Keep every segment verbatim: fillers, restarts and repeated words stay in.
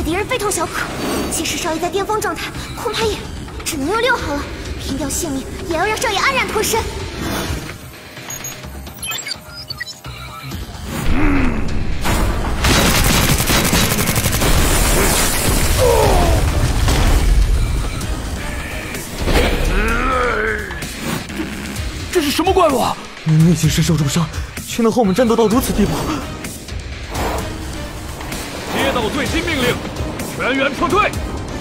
敌人非同小可。即使少爷在巅峰状态，恐怕也只能用六号了。拼掉性命，也要让少爷安然脱身。 这是什么怪物啊？ 内境身受重伤，却能和我们战斗到如此地步。 接到最新命令，全员撤退。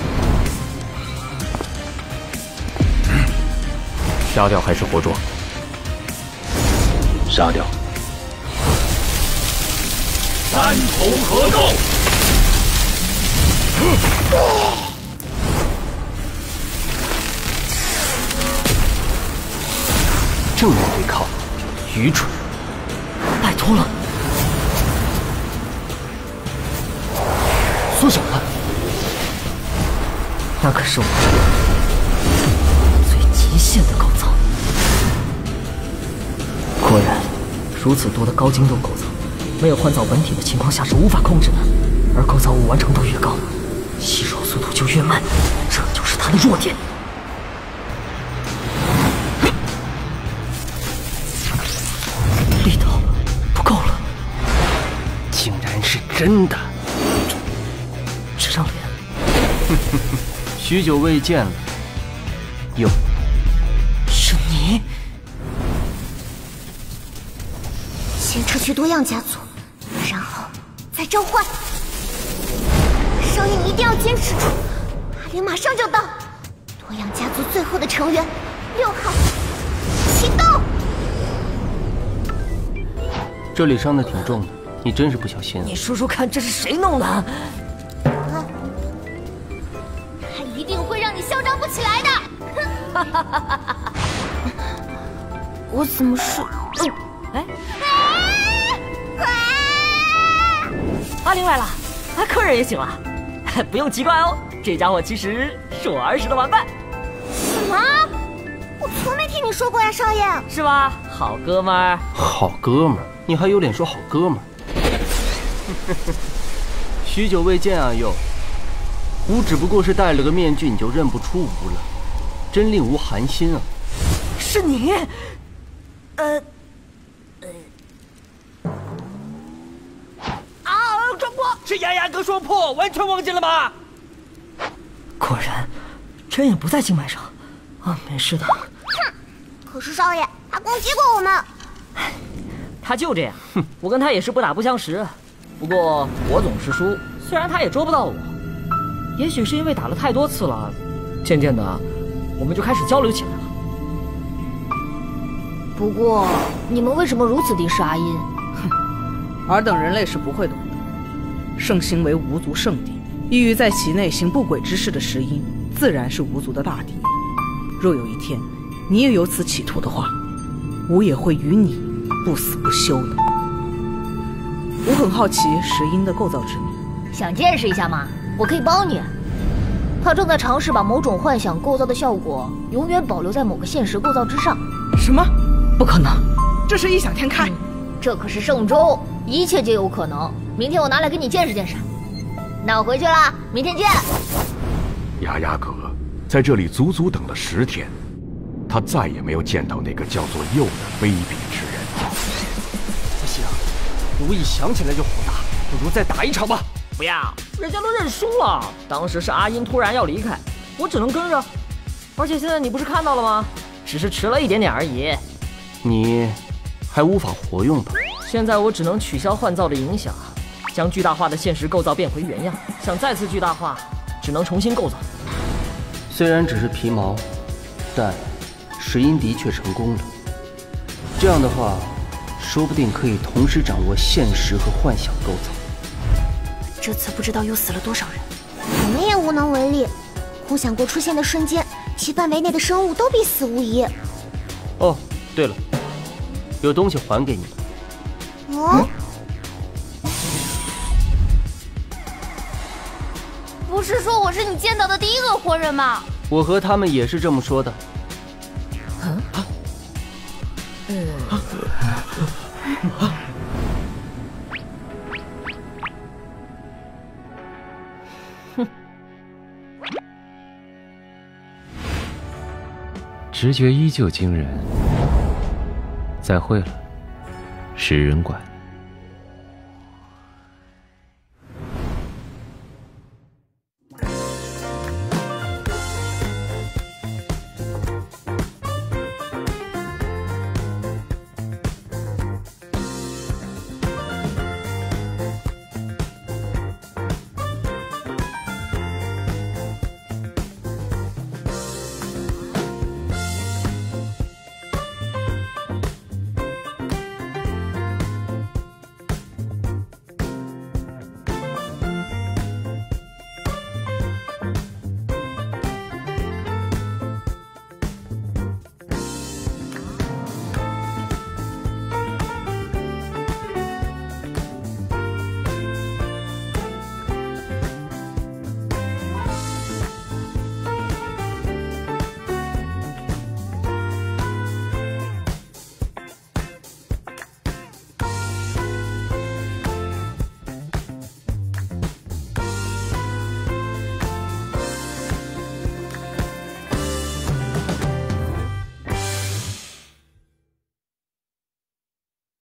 杀掉还是活捉？ 杀掉。 三重合奏。 正面对抗，愚蠢！ 拜托了， 缩小了。 那可是我最极限的构造。果然，如此多的高精度构造，没有换造本体的情况下是无法控制的。而构造物完成度越高，吸收速度就越慢，这就是它的弱点。力道不够了， 竟然是真的！ 这张脸， 许久未见了，哟， 是你！ 先撤去多样家族，然后再召唤。少爷，你一定要坚持住，阿玲马上就到。多样家族最后的成员，六号，启动！ 这里伤的挺重的，你真是不小心啊！ 你说说看，这是谁弄的？啊、 他一定会让你嚣张不起来的！我怎么是？嗯， 哎，阿玲来了，啊，客人也醒了，不用奇怪哦，这家伙其实是我儿时的玩伴。 什么？我从没听你说过呀，少爷。 是吧？好哥们儿。 好哥们儿。你还有脸说好哥们儿？许久未见啊，佑。吾只不过是戴了个面具，你就认不出吾了，真令吾寒心啊！ 是你？呃，呃， 啊！撞破！是丫丫哥说破，完全忘记了吗？ 果然，针也不在经脉上。啊，没事的。 哼！可是少爷，他攻击过我们。 他就这样，我跟他也是不打不相识。不过我总是输，虽然他也捉不到我。也许是因为打了太多次了，渐渐的，我们就开始交流起来了。 不过你们为什么如此敌视阿音？ 哼，尔等人类是不会懂的。圣心为无族圣地，意欲在其内行不轨之事的石英，自然是无族的大敌。若有一天你也有此企图的话，吾也会与你不死不休的。我很好奇石英的构造之谜， 想见识一下吗？我可以帮你。他正在尝试把某种幻想构造的效果永远保留在某个现实构造之上。 什么？ 不可能， 这是异想天开。 嗯、这可是圣州，一切皆有可能。明天我拿来给你见识见识。那我回去了，明天见。 丫丫哥在这里足足等了十天，他再也没有见到那个叫做佑的卑鄙之人。 不行，吾一想起来就火大，不如再打一场吧。 不要，人家都认输了。当时是阿音突然要离开，我只能跟着。而且现在你不是看到了吗？只是迟了一点点而已。 你还无法活用吧？ 现在我只能取消幻造的影响，将巨大化的现实构造变回原样。想再次巨大化，只能重新构造。 虽然只是皮毛，但石英的确成功了。这样的话，说不定可以同时掌握现实和幻想构造。 这次不知道又死了多少人，我们也无能为力。空想国出现的瞬间，其范围内的生物都必死无疑。 哦，对了，有东西还给你们。 哦， 不是说我是你见到的第一个活人吗？ 我和他们也是这么说的。 嗯啊，嗯啊直觉依旧惊人。再会了，食人馆。